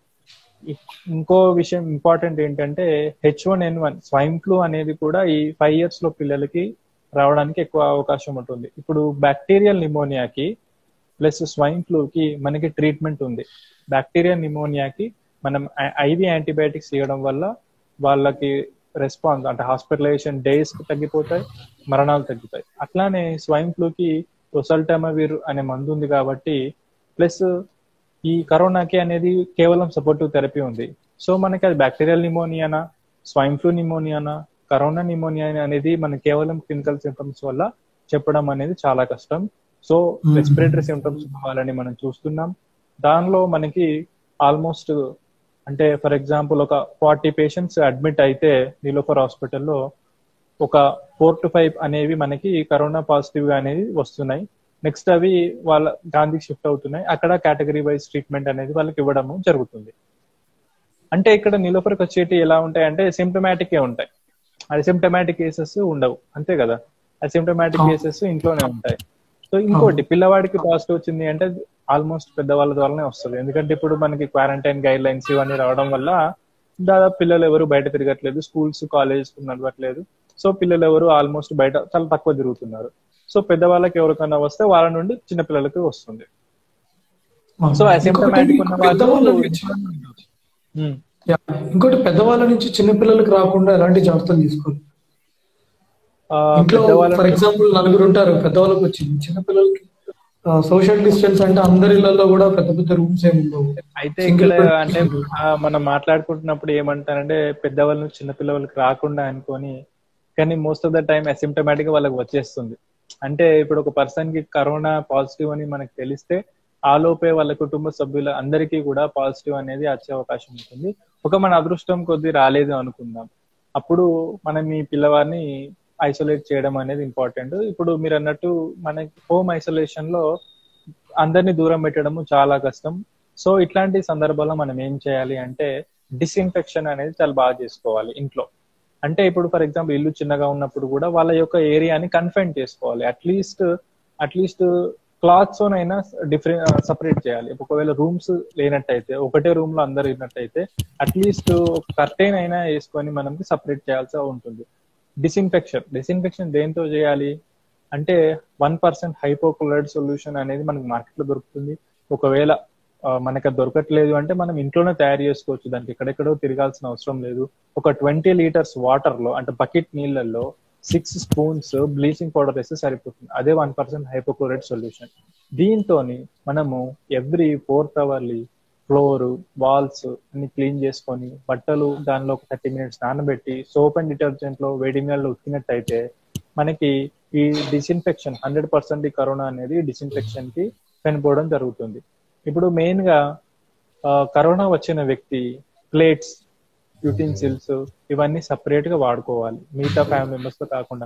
ఇంకో విషయం ఇంపార్టెంట్ ఏంటంటే H1N1 స్వైన్ ఫ్లూ అనేది కూడా ఈ 5 years లో పిల్లలకి రావడానికి ఎక్కువ అవకాశం ఉంటుంది. ఇప్పుడు బ్యాక్టీరియల్ నిమోనియాకి ప్లస్ స్వైన్ ఫ్లూకి మనకి ట్రీట్మెంట్ ఉంది. బ్యాక్టీరియల్ నిమోనియాకి మనం ఐవి యాంటీబయాటిక్స్ ఇవ్వడం వల్ల వాళ్ళకి రెస్పాన్స్ అంటే హాస్పిటలైజేషన్ డేస్ తగ్గిపోతాయి, మరణాలు తగ్గుతాయి. అట్లానే స్వైన్ ఫ్లూకి టొసల్టమావిర్ అనే మందు ఉంది కాబట్టి, ప్లస్ ఈ కరోనాకి అనేది కేవలం సపోర్టివ్ థెరపీ ఉంది. సో మనకి అది బ్యాక్టీరియల్ నిమోనియానా, స్వైన్ ఫ్లూ నిమోనియానా, కరోనా నిమోనియా అనేది మన కేవలం క్లినికల్ సింప్టమ్స్ వల్ల చెప్పడం అనేది చాలా కష్టం. సో రెస్పిరేటరీ సిమ్టమ్స్ కావాలని మనం చూస్తున్నాం. దానిలో మనకి ఆల్మోస్ట్ అంటే ఫర్ ఎగ్జాంపుల్ ఒక 40 పేషెంట్స్ అడ్మిట్ అయితే నీలోఫర్ హాస్పిటల్లో ఒక 4 to 5 అనేవి మనకి కరోనా పాజిటివ్ గా అనేది వస్తున్నాయి. నెక్స్ట్ అవి వాళ్ళ గాంధీకి షిఫ్ట్ అవుతున్నాయి. అక్కడ కేటగిరీ వైజ్ ట్రీట్మెంట్ అనేది వాళ్ళకి ఇవ్వడము జరుగుతుంది. అంటే ఇక్కడ నీలోఫర్కి వచ్చేటి ఎలా ఉంటాయి అంటే సిమ్టమాటిక్ ఉంటాయి, అసిమ్టమాటిక్ కేసెస్ ఉండవు, అంతే కదా. అసిమ్టమాటిక్ కేసెస్ ఇంట్లోనే ఉంటాయి. సో ఇంకోటి పిల్లవాడికి పాజిటివ్ వచ్చింది అంటే ఆల్మోస్ట్ పెద్దవాళ్ళ ద్వారానే వస్తుంది. ఎందుకంటే ఇప్పుడు మనకి క్వారంటైన్ గైడ్ లైన్స్ ఇవన్నీ రావడం వల్ల దాదాపు పిల్లలు ఎవరు బయట తిరగట్లేదు, స్కూల్స్ కాలేజెస్ నడవట్లేదు. సో పిల్లలు ఎవరు ఆల్మోస్ట్ బయట చాలా తక్కువ తిరుగుతున్నారు. సో పెద్దవాళ్ళకి ఎవరికైనా వస్తే వాళ్ళ నుండి చిన్న పిల్లలకి వస్తుంది. సో అసిమ్టమాటిక్ ఉన్న వాళ్ళు ఇంకోటి పెద్దవాళ్ళ నుంచి చిన్న పిల్లలకి రాకుండా ఎలాంటి జాగ్రత్తలు తీసుకోవాలి? ఫర్ ఎగ్జాంపుల్ 4 ఉంటారు, పెద్దవాళ్ళకి వచ్చింది, చిన్న పిల్లలకి సోషల్ డిస్టెన్స్ అంటే అందరి ఇళ్లలో కూడా పెద్ద పెద్ద రూమ్స్ ఏమి ఉండవు. అయితే ఇక్కడ అంటే మనం మాట్లాడుకుంటున్నప్పుడు ఏమంటారంటే పెద్దవాళ్ళ నుంచి చిన్న పిల్లలకి రాకుండా అనుకొని, కానీ most of the time asymptomatic వాళ్ళకి వచ్చేస్తుంది. అంటే ఇప్పుడు ఒక పర్సన్ కి కరోనా పాజిటివ్ అని మనకు తెలిస్తే ఆలోపే వాళ్ళ కుటుంబ సభ్యుల అందరికీ కూడా పాజిటివ్ అనేది వచ్చే అవకాశం ఉంటుంది. ఒక మన అదృష్టం కొద్ది రాలేదు అనుకుందాం, అప్పుడు మనం ఈ పిల్లవాడిని ఐసోలేట్ చేయడం అనేది ఇంపార్టెంట్. ఇప్పుడు మీరు అన్నట్టు మనకి హోమ్ ఐసోలేషన్ లో అందరినీ దూరం పెట్టడము చాలా కష్టం. సో ఇట్లాంటి సందర్భాల్లో మనం ఏం చేయాలి అంటే డిస్ఇన్ఫెక్షన్ అనేది చాలా బాగా చేసుకోవాలి ఇంట్లో. అంటే ఇప్పుడు ఫర్ ఎగ్జాంపుల్ ఇల్లు చిన్నగా ఉన్నప్పుడు కూడా వాళ్ళ యొక్క ఏరియాని కన్ఫైన్ చేసుకోవాలి. అట్లీస్ట్ క్లాత్స్ అయినా సపరేట్ చేయాలి. ఒకవేళ రూమ్స్ లేనట్టయితే, ఒకటే రూమ్ లో అందరు ఉన్నట్టయితే అట్లీస్ట్ కర్టెన్ అయినా వేసుకొని మనకి సపరేట్ చేయాల్సి ఉంటుంది. డిస్ఇన్ఫెక్షన్ దేంతో చేయాలి అంటే 1% హైపోక్లోరైడ్ సొల్యూషన్ అనేది మనకి మార్కెట్ లో దొరుకుతుంది. ఒకవేళ మనకి దొరకట్లేదు అంటే మనం ఇంట్లోనే తయారు చేసుకోవచ్చు, దానికి ఎక్కడెక్కడో తిరగాల్సిన అవసరం లేదు. ఒక 20 లీటర్స్ వాటర్ లో అంటే బకెట్ నీళ్ళల్లో 6 స్పూన్స్ బ్లీచింగ్ పౌడర్ వేస్తే సరిపోతుంది. అదే 1% హైపోక్లోరైడ్ సొల్యూషన్. దీంతో మనము every 4th hourly floor walls అన్ని క్లీన్ చేసుకొని బట్టలు దానిలో ఒక 30 minutes నానబెట్టి సోప్ అండ్ డిటర్జెంట్ లో వేడి నీళ్ళలో ఉతికినట్టయితే మనకి ఈ డిస్ఇన్ఫెక్షన్ 100% ఈ కరోనా అనేది డిస్ఇన్ఫెక్షన్ కి చనిపోవడం జరుగుతుంది. ఇప్పుడు మెయిన్ గా కరోనా వచ్చిన వ్యక్తి ప్లేట్స్, యూటెన్సిల్స్ ఇవన్నీ సపరేట్ గా వాడుకోవాలి, మిగతా ఫ్యామిలీ మెంబర్స్ తో కాకుండా.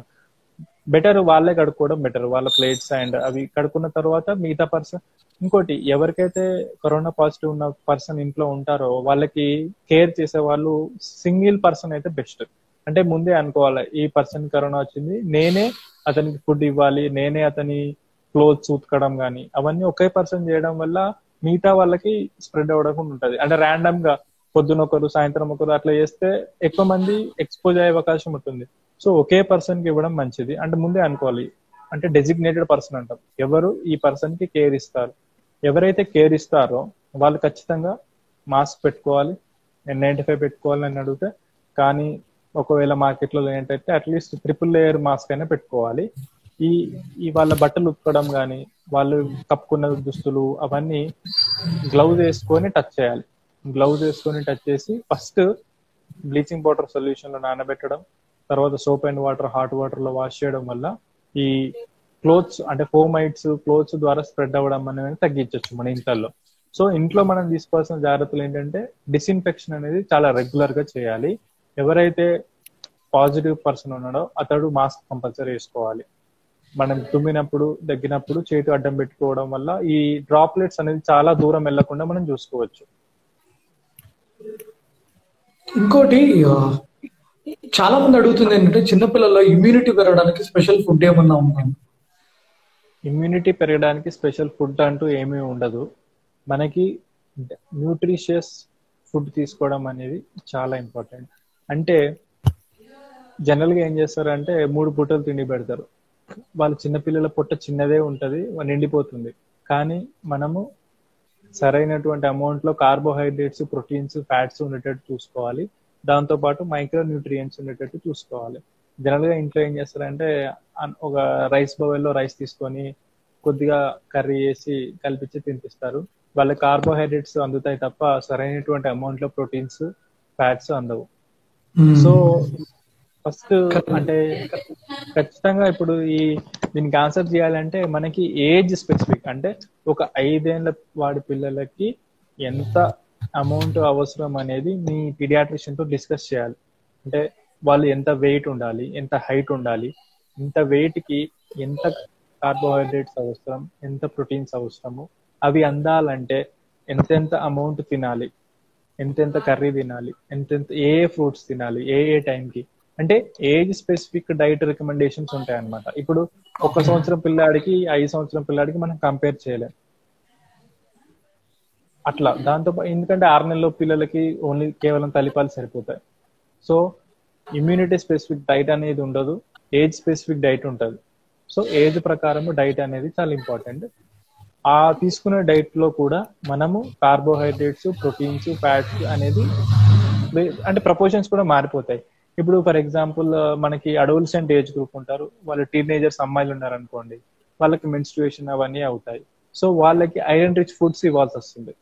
బెటర్ వాళ్ళే కడుక్కోవడం బెటర్, వాళ్ళ ప్లేట్స్ అండ్ అవి కడుక్కున్న తర్వాత మిగతా పర్సన్. ఇంకోటి ఎవరికైతే కరోనా పాజిటివ్ ఉన్న పర్సన్ ఇంట్లో ఉంటారో వాళ్ళకి కేర్ చేసే వాళ్ళు సింగిల్ పర్సన్ అయితే బెస్ట్. అంటే ముందే అనుకోవాలి ఈ పర్సన్ కరోనా వచ్చింది, నేనే అతనికి ఫుడ్ ఇవ్వాలి, నేనే అతని క్లోత్స్ ఉతకడం కానీ అవన్నీ ఒకే పర్సన్ చేయడం వల్ల మిగతా వాళ్ళకి స్ప్రెడ్ అవ్వడం ఉంటుంది. అంటే ర్యాండమ్ గా పొద్దున ఒకరు సాయంత్రం ఒకరు అట్లా చేస్తే ఎక్కువ మంది ఎక్స్పోజ్ అయ్యే అవకాశం ఉంటుంది. సో ఒకే పర్సన్ కి ఇవ్వడం మంచిది. అంటే ముందే అనుకోవాలి, అంటే డెసిగ్నేటెడ్ పర్సన్ అంటాం, ఎవరు ఈ పర్సన్ కి కేర్ ఇస్తారు. ఎవరైతే కేర్ ఇస్తారో వాళ్ళు ఖచ్చితంగా మాస్క్ పెట్టుకోవాలి, N95 పెట్టుకోవాలి అని అడిగితే, కానీ ఒకవేళ మార్కెట్లో లేనట్టయితే అట్లీస్ట్ 3 లేయర్ మాస్క్ అయినా పెట్టుకోవాలి. ఈ వాళ్ళ బట్టలు ఉతకడం కానీ వాళ్ళు కప్పుకున్న దుస్తులు అవన్నీ గ్లౌజ్ వేసుకొని టచ్ చేయాలి. గ్లౌజ్ వేసుకొని టచ్ చేసి ఫస్ట్ బ్లీచింగ్ పౌడర్ సొల్యూషన్ లో నానబెట్టడం, తర్వాత soap and water hot water లో వాష్ చేయడం వల్ల ఈ క్లోత్స్ అంటే ఫోమైట్స్ క్లోత్స్ ద్వారా స్ప్రెడ్ అవ్వడం అనేది తగ్గించవచ్చు మన ఇంట్లో. సో ఇంట్లో మనం తీసుకోవాల్సిన జాగ్రత్తలు ఏంటంటే డిస్ఇన్ఫెక్షన్ అనేది చాలా రెగ్యులర్ గా చేయాలి. ఎవరైతే పాజిటివ్ పర్సన్ ఉన్నాడో అతడు మాస్క్ కంపల్సరీ వేసుకోవాలి. మనం తుమ్మినప్పుడు దగ్గినప్పుడు చేతి అడ్డం పెట్టుకోవడం వల్ల ఈ డ్రాప్లెట్స్ అనేది చాలా దూరం వెళ్లకుండా మనం చూసుకోవచ్చు. ఇంకోటి చాలా మంది అడుగుతుంది ఏంటంటే చిన్నపిల్లల్లో ఇమ్యూనిటీ పెరగడానికి స్పెషల్ ఫుడ్ ఏమన్నా ఉందా? ఇమ్యూనిటీ పెరగడానికి స్పెషల్ ఫుడ్ అంటూ ఏమీ ఉండదు. మనకి న్యూట్రిషియస్ ఫుడ్ తీసుకోవడం అనేది చాలా ఇంపార్టెంట్. అంటే జనరల్ గా ఏం చేస్తారంటే 3 పూటలు తిండి పెడతారు, వాళ్ళ చిన్నపిల్లల పొట్ట చిన్నదే ఉంటది, నిండిపోతుంది. కానీ మనము సరైనటువంటి అమౌంట్ లో కార్బోహైడ్రేట్స్, ప్రోటీన్స్, ఫ్యాట్స్ ఉండేటట్టు చూసుకోవాలి. దాంతో పాటు మైక్రో న్యూట్రియంట్స్ ఉండేటట్టు చూసుకోవాలి. జనరల్ గా ఇంట్లో ఏం చేస్తారంటే ఒక రైస్ బౌల్ లో రైస్ తీసుకొని కొద్దిగా కర్రీ వేసి కలిపించి తినిపిస్తారు. వాళ్ళ కార్బోహైడ్రేట్స్ అందుతాయి తప్ప సరైనటువంటి అమౌంట్ లో ప్రోటీన్స్, ఫ్యాట్స్ అందవు. సో ఫస్ట్ అంటే ఖచ్చితంగా ఇప్పుడు ఈ దీనికి ఆన్సర్ చేయాలంటే మనకి ఏజ్ స్పెసిఫిక్, అంటే ఒక 5 ఏళ్ల వాడి పిల్లలకి ఎంత అమౌంట్ అవసరం అనేది మీ పీడియాట్రిషియన్ తో డిస్కస్ చేయాలి. అంటే వాళ్ళు ఎంత వెయిట్ ఉండాలి, ఎంత హైట్ ఉండాలి, ఎంత వెయిట్ కి ఎంత కార్బోహైడ్రేట్స్ అవసరం, ఎంత ప్రోటీన్స్ అవసరము, అవి అందాలంటే ఎంతెంత అమౌంట్ తినాలి, ఎంతెంత కర్రీ తినాలి, ఎంతెంత ఏ ఫ్రూట్స్ తినాలి, ఏ టైంకి, అంటే ఏజ్ స్పెసిఫిక్ డైట్ రికమెండేషన్స్ ఉంటాయి అన్నమాట. ఇప్పుడు 1 సంవత్సరం పిల్లాడికి 5 సంవత్సరం పిల్లాడికి మనం కంపేర్ చేయలేం అట్లా. దాంతో ఎందుకంటే 6 నెలల పిల్లలకి ఓన్లీ కేవలం తల్లిపాలు సరిపోతాయి. సో ఇమ్యూనిటీ స్పెసిఫిక్ డైట్ అనేది ఉండదు, ఏజ్ స్పెసిఫిక్ డైట్ ఉంటుంది. సో ఏజ్ ప్రకారం డైట్ అనేది చాలా ఇంపార్టెంట్. ఆ తీసుకునే డైట్ లో కూడా మనము కార్బోహైడ్రేట్స్, ప్రోటీన్స్, ఫ్యాట్స్ అనేది అంటే ప్రపోర్షన్స్ కూడా మారిపోతాయి. ఇప్పుడు ఫర్ ఎగ్జాంపుల్ మనకి అడోలసెంట్ ఏజ్ గ్రూప్ ఉంటారు, వాళ్ళు టీనేజర్స్ అమ్మాయిలు ఉన్నారు అనుకోండి, వాళ్ళకి మెన్స్ట్రుయేషన్ అవన్నీ అవుతాయి. సో వాళ్ళకి ఐరన్ రిచ్ ఫుడ్స్ ఇవ్వాల్సి వస్తుంది.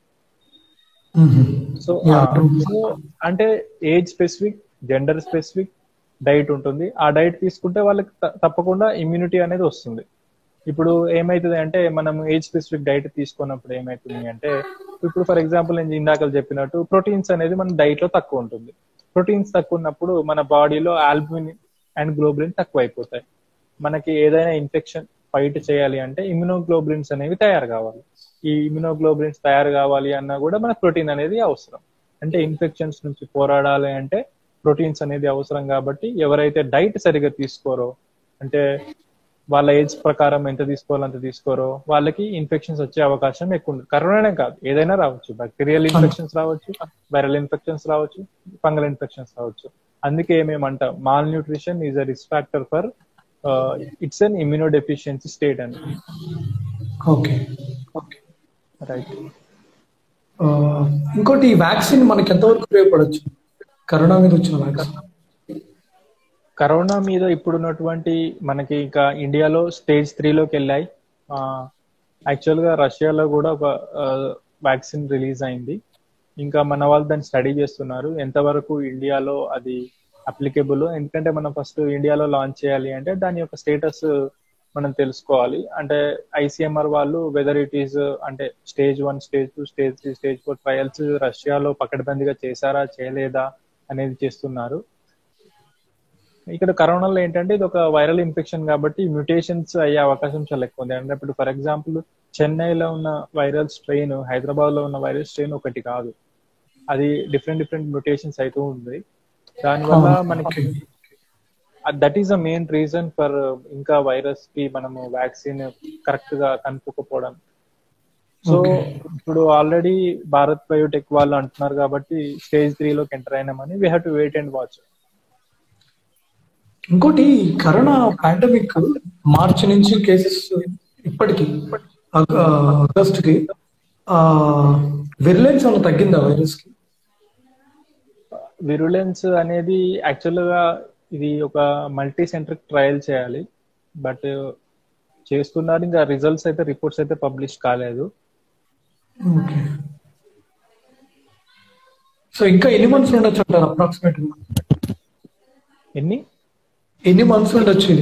సో అంటే age specific, gender specific diet ఉంటుంది. ఆ డైట్ తీసుకుంటే వాళ్ళకి తప్పకుండా ఇమ్యూనిటీ అనేది వస్తుంది. ఇప్పుడు ఏమైతుంది అంటే మనం ఏజ్ స్పెసిఫిక్ డైట్ తీసుకున్నప్పుడు ఏమైతుంది అంటే, ఇప్పుడు ఫర్ ఎగ్జాంపుల్ నేను ఇందాక చెప్పినట్టు ప్రోటీన్స్ అనేది మన డైట్ లో తక్కువ ఉంటుంది. ప్రోటీన్స్ తక్కువ ఉన్నప్పుడు మన బాడీలో ఆల్బుమిన్ అండ్ గ్లోబులిన్ తక్కువ అయిపోతాయి. మనకి ఏదైనా ఇన్ఫెక్షన్ ఫైట్ చేయాలి అంటే ఇమ్యునోగ్లోబులిన్స్ అనేవి తయారు కావాలి. ఈ ఇమ్యునోగ్లోబులిన్స్ తయారు కావాలి అన్నా కూడా మనకు ప్రోటీన్ అనేది అవసరం. అంటే ఇన్ఫెక్షన్స్ నుంచి పోరాడాలి అంటే ప్రోటీన్స్ అనేది అవసరం. కాబట్టి ఎవరైతే డైట్ సరిగా తీసుకోరో, అంటే వాళ్ళ ఏజ్ ప్రకారం ఎంత తీసుకోవాలో అంత తీసుకోరో, వాళ్ళకి ఇన్ఫెక్షన్స్ వచ్చే అవకాశం ఎక్కువ ఉంది. కరోనానే కాదు, ఏదైనా రావచ్చు, బ్యాక్టీరియల్ ఇన్ఫెక్షన్స్ రావచ్చు, వైరల్ ఇన్ఫెక్షన్స్ రావచ్చు, ఫంగల్ ఇన్ఫెక్షన్స్ రావచ్చు. అందుకే మేమంటాం malnutrition is a risk factor for it's an immunodeficiency state అని. Okay okay right. ఇంకోటి, వ్యాక్సిన్ మనకి ఎంతవరకు ఉపయోగపడవచ్చు? కరోనా మీద వచ్చిన వ్యాక్సిన్, కరోనా మీద ఇప్పుడున్నటువంటి మనకి ఇంకా ఇండియాలో స్టేజ్ 3లోకి వెళ్ళాయి. యాక్చువల్ గా రష్యాలో కూడా ఒక వ్యాక్సిన్ రిలీజ్ అయింది. ఇంకా మన వాళ్ళు దాన్ని స్టడీ చేస్తున్నారు ఎంతవరకు ఇండియాలో అది అప్లికేబుల్. ఎందుకంటే మనం ఫస్ట్ ఇండియాలో లాంచ్ చేయాలి అంటే దాని యొక్క స్టేటస్ మనం తెలుసుకోవాలి. అంటే ఐసిఎంఆర్ వాళ్ళు వెదర్ ఇట్ ఈస్ అంటే stage 1, stage 2, stage 3, stage 4 trials రష్యాలో పకడ్బందీగా చేశారా చేయలేదా అనేది చేస్తున్నారు. ఇక్కడ కరోనాలో ఏంటంటే ఇది ఒక వైరల్ ఇన్ఫెక్షన్ కాబట్టి మ్యూటేషన్స్ అయ్యే అవకాశం చాలా ఎక్కువ ఉంది. అంటే ఇప్పుడు ఫర్ ఎగ్జాంపుల్ చెన్నైలో ఉన్న వైరల్ స్ట్రెయిన్, హైదరాబాద్ లో ఉన్న వైరల్ స్ట్రెయిన్ ఒకటి కాదు, అది డిఫరెంట్ మ్యూటేషన్స్ అవుతూ ఉంది. దానివల్ల మనకి that is the main reason for ఇంకా వైరస్ కి మనము వ్యాక్సిన్ కరెక్ట్ గా కనుక్కోకపోవడం. సో ఇప్పుడు ఆల్రెడీ భారత్ బయోటెక్ వాళ్ళు అంటున్నారు కాబట్టి స్టేజ్ 3లోకి ఎంటర్ అయినామని we have to wait and watch. ఇంకోటి, కరోనా పాండమిక్ మార్చి నుంచి కేసెస్ ఇప్పటికి ఆగస్ట్ కి విరులెన్స్ అలా తగ్గిందా వైరస్ కి? విరులెన్స్ అనేది యాక్చువల్ గా ఇది ఒక మల్టీ సెంట్రిక్ ట్రయల్ చేయాలి, బట్ చేస్తున్నారు. ఇంకా రిజల్ట్స్ అయితే, రిపోర్ట్స్ అయితే పబ్లిష్ కాలేదు. సో ఇంకా ఎన్ని మంత్స్ ఉండొచ్చు అంటారు అప్రాక్సిమేట్? ఎన్ని మంత్స్ ఉండొచ్చు?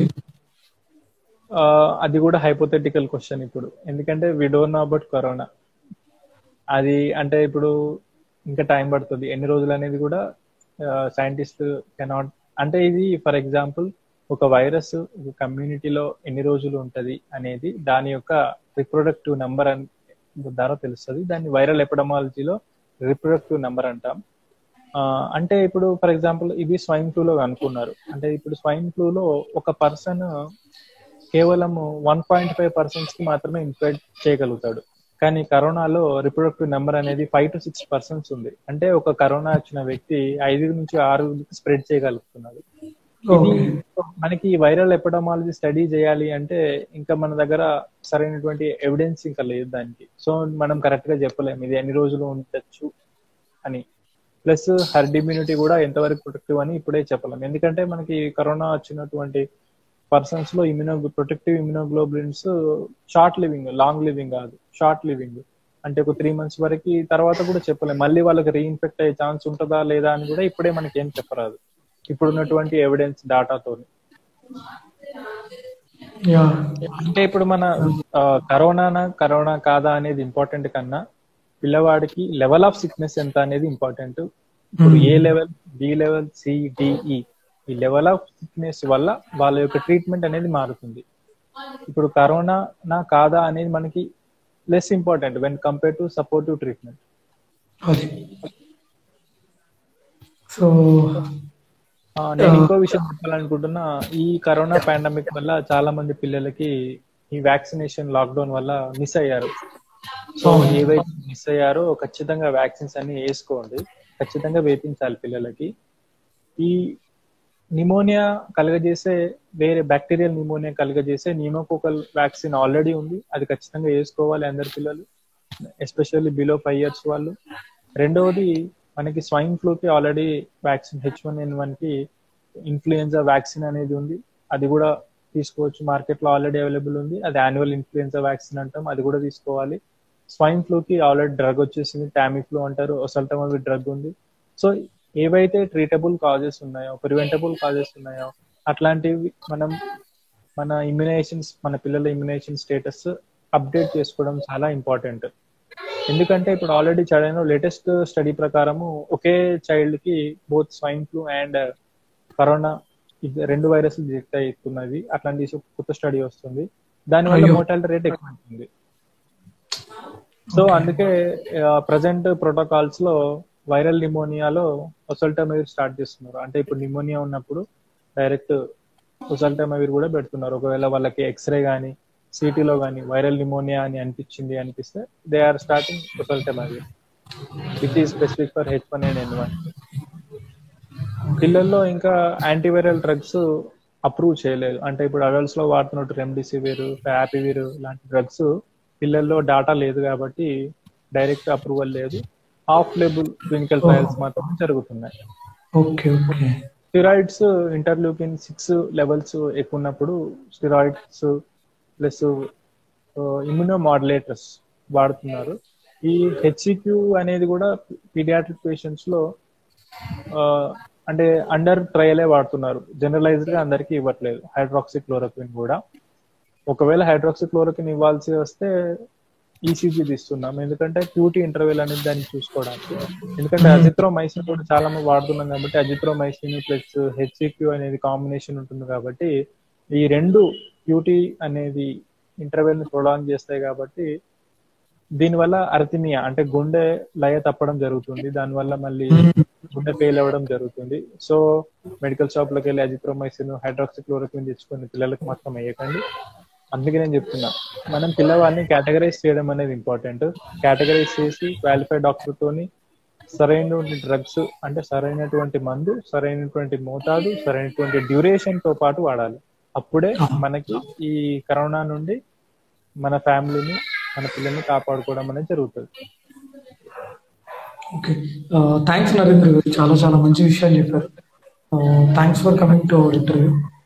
అది కూడా హైపోథెటికల్ క్వశ్చన్ ఇప్పుడు, ఎందుకంటే we don't know about corona. అది అంటే ఇప్పుడు ఇంకా టైం పడుతుంది, ఎన్ని రోజులు అనేది కూడా సైంటిస్ట్ కెనాట్. అంటే ఇది ఫర్ ఎగ్జాంపుల్ ఒక వైరస్ ఒక కమ్యూనిటీలో ఎన్ని రోజులు ఉంటది అనేది దాని యొక్క రిప్రొడక్టివ్ నెంబర్ అని ద్వారా తెలుస్తుంది. దాన్ని వైరల్ ఎపిడమాలజీలో రిప్రొడక్టివ్ నెంబర్ అంటాం. అంటే ఇప్పుడు ఫర్ ఎగ్జాంపుల్ ఇది స్వైన్ ఫ్లూలో అనుకున్నారు. అంటే ఇప్పుడు స్వైన్ ఫ్లూలో ఒక పర్సన్ కేవలం 1.5% కి మాత్రమే ఇన్ఫెక్ట్ చేయగలుగుతాడు. కానీ కరోనాలో రిప్రొడక్టివ్ నెంబర్ అనేది 5 to 6% ఉంది. అంటే ఒక కరోనా వచ్చిన వ్యక్తి 5 నుంచి 6 స్ప్రెడ్ చేయగలుగుతున్నాడు. ఇది మనకి వైరల్ ఎపిడమాలజీ స్టడీ చేయాలి అంటే ఇంకా మన దగ్గర సరైనటువంటి ఎవిడెన్స్ ఇంకా లేదు దానికి. సో మనం కరెక్ట్ గా చెప్పలేము ఇది ఎన్ని రోజులు ఉండొచ్చు అని. ప్లస్ హర్డ్ ఇమ్యూనిటీ కూడా ఎంతవరకు ప్రొటెక్టివ్ అని ఇప్పుడే చెప్పలేము. ఎందుకంటే మనకి కరోనా వచ్చినటువంటి పర్సన్స్ లో protective immunoglobulins short living, long living కాదు, షార్ట్ లివింగ్. అంటే ఒక 3 months వరకు తర్వాత కూడా చెప్పలేము. మళ్ళీ వాళ్ళకి రీఇన్ఫెక్ట్ అయ్యే ఛాన్స్ ఉంటుందా లేదా అని కూడా ఇప్పుడే మనకి ఏం చెప్పరాదు ఇప్పుడున్నటువంటి ఎవిడెన్స్ డాటాతో. అంటే ఇప్పుడు మన కరోనా కాదా అనేది ఇంపార్టెంట్ కన్నా పిల్లవాడికి లెవెల్ ఆఫ్ సిక్నెస్ ఎంత అనేది ఇంపార్టెంట్. ఇప్పుడు A level, B level, CDE ఈ లెవెల్ ఆఫ్ సిక్నెస్ వల్ల వాళ్ళ యొక్క ట్రీట్మెంట్ అనేది మారుతుంది. ఇప్పుడు కరోనా కాదా అనేది మనకి less important when compare to supportive treatment. So నేను ఇంకో విషయం చెప్పాలనుకుంటున్నా, ఈ కరోనా పాండమిక్ వల్ల చాలా మంది పిల్లలకి ఈ వ్యాక్సినేషన్ లాక్డౌన్ వల్ల మిస్ అయ్యారు. సో ఏవైతే మిస్ అయ్యారో ఖచ్చితంగా వ్యాక్సిన్స్ అన్ని వేసుకోండి, ఖచ్చితంగా వేపించాలి పిల్లలకి. ఈ నిమోనియా కలుగజేసే వేరే బ్యాక్టీరియల్ నిమోనియా కలుగజేసే న్యూమోకోకల్ వ్యాక్సిన్ ఆల్రెడీ ఉంది, అది ఖచ్చితంగా వేసుకోవాలి అందరు పిల్లలు, ఎస్పెషల్లీ బిలో 5 years వాళ్ళు. రెండవది మనకి స్వైన్ ఫ్లూకి ఆల్రెడీ వ్యాక్సిన్ H1N1 కి ఇన్ఫ్లుయెన్జా వ్యాక్సిన్ అనేది ఉంది, అది కూడా తీసుకోవచ్చు, మార్కెట్ లో ఆల్రెడీ అవైలబుల్ ఉంది. అది యాన్యువల్ ఇన్ఫ్లుయెన్జా వ్యాక్సిన్ అంటాం, అది కూడా తీసుకోవాలి. స్వైన్ ఫ్లూకి ఆల్రెడీ డ్రగ్ వచ్చేసింది, టామిఫ్లూ అంటారు, ఒసల్టమావిర్ డ్రగ్ ఉంది. సో ఏవైతే ట్రీటబుల్ కాజెస్ ఉన్నాయో, ప్రివెంటబుల్ కాజెస్ ఉన్నాయో అట్లాంటివి మన ఇమ్యునైజేషన్స్, మన పిల్లల ఇమ్యునైజేషన్ స్టేటస్ అప్డేట్ చేసుకోవడం చాలా ఇంపార్టెంట్. ఎందుకంటే ఇప్పుడు ఆల్రెడీ చదివిన లేటెస్ట్ స్టడీ ప్రకారము ఒకే చైల్డ్ కి both swine flu and corona రెండు వైరస్లు డిటెక్ట్ అవుతున్నది, అట్లాంటి కొత్త స్టడీ వస్తుంది, దానివల్ల మోర్టాలిటీ రేట్ ఎక్కువ ఉంటుంది. సో అందుకే ప్రజెంట్ ప్రోటోకాల్స్ లో వైరల్ నిమోనియాలో ఒసల్టమావిర్ స్టార్ట్ చేస్తున్నారు. అంటే ఇప్పుడు నిమోనియా ఉన్నప్పుడు డైరెక్ట్ ఒసల్టమావిర్ కూడా పెడుతున్నారు. ఒకవేళ వాళ్ళకి ఎక్స్రే కానీ సిటీలో కానీ వైరల్ నిమోనియా అని అనిపిస్తే they are starting oseltamivir which is specific for H1N1. పిల్లల్లో ఇంకా యాంటీవైరల్ డ్రగ్స్ అప్రూవ్ చేయలేదు. అంటే ఇప్పుడు అడల్ట్స్ లో వాడుతున్నట్టు రెమ్డెసివిర్, ఫ్యాపివిర్ లాంటి డ్రగ్స్ పిల్లల్లో డాటా లేదు కాబట్టి డైరెక్ట్ అప్రూవల్ లేదు, ఆఫ్ లేబుల్ క్లినికల్ ట్రయల్స్ మాత్రం జరుగుతున్నాయి. స్టిరాయిడ్స్ ఇంటర్లూకిన్ 6 లెవెల్స్ ఎక్కువ ఉన్నప్పుడు స్టిరాయిడ్స్ ప్లస్ ఇమ్యూనో మాడ్యులేటర్స్ వాడుతున్నారు. ఈ HCQ అనేది కూడా పీడియాట్రిక్ పేషెంట్స్ లో అంటే అండర్ ట్రయలే వాడుతున్నారు, జనరలైజ్డ్ గా అందరికీ ఇవ్వట్లేదు. హైడ్రాక్సిక్లోరోక్విన్ కూడా, ఒకవేళ హైడ్రాక్సిక్లోరోక్విన్ ఇవ్వాల్సి వస్తే ఈసీజీ తీస్తున్నాం, ఎందుకంటే క్యూటీ ఇంటర్వెల్ అనేది దాన్ని చూసుకోవడానికి. ఎందుకంటే అజిత్రోమైసిన్ కూడా చాలా మంది వాడుతున్నాం కాబట్టి అజిత్రోమైసిన్ ప్లస్ HCQ అనేది కాంబినేషన్ ఉంటుంది కాబట్టి ఈ రెండు క్యూటీ అనేది ఇంటర్వెల్ ని ప్రొలాంగ్ చేస్తాయి కాబట్టి దీనివల్ల అర్థిమియా అంటే గుండె లయ తప్పడం జరుగుతుంది, దానివల్ల మళ్ళీ గుండె ఫెయిల్ అవ్వడం జరుగుతుంది. సో మెడికల్ షాప్ లోకి వెళ్ళి అజిత్రోమైసిన్, హైడ్రాక్సిక్లోరోక్విన్ తెచ్చుకొని పిల్లలకు మాత్రం వేయకండి. అందుకే నేను చెప్తున్నా, మనం పిల్లవాడిని కేటగరైజ్ చేయడం అనేది ఇంపార్టెంట్. కేటగరైజ్ చేసి క్వాలిఫైడ్ డాక్టర్ తోని సరైనటువంటి డ్రగ్స్ అంటే సరైనటువంటి మందు, సరైనటువంటి మోతాదు, సరైనటువంటి డ్యూరేషన్ తో పాటు వాడాలి. అప్పుడే మనకి ఈ కరోనా నుండి మన ఫ్యామిలీని, మన పిల్లల్ని కాపాడుకోవడం అనేది జరుగుతుంది. ఓకే, థ్యాంక్స్ నరేంద్ర గారు, చాలా చాలా మంచి విషయాలు చెప్పారు. Thanks for coming to our interview.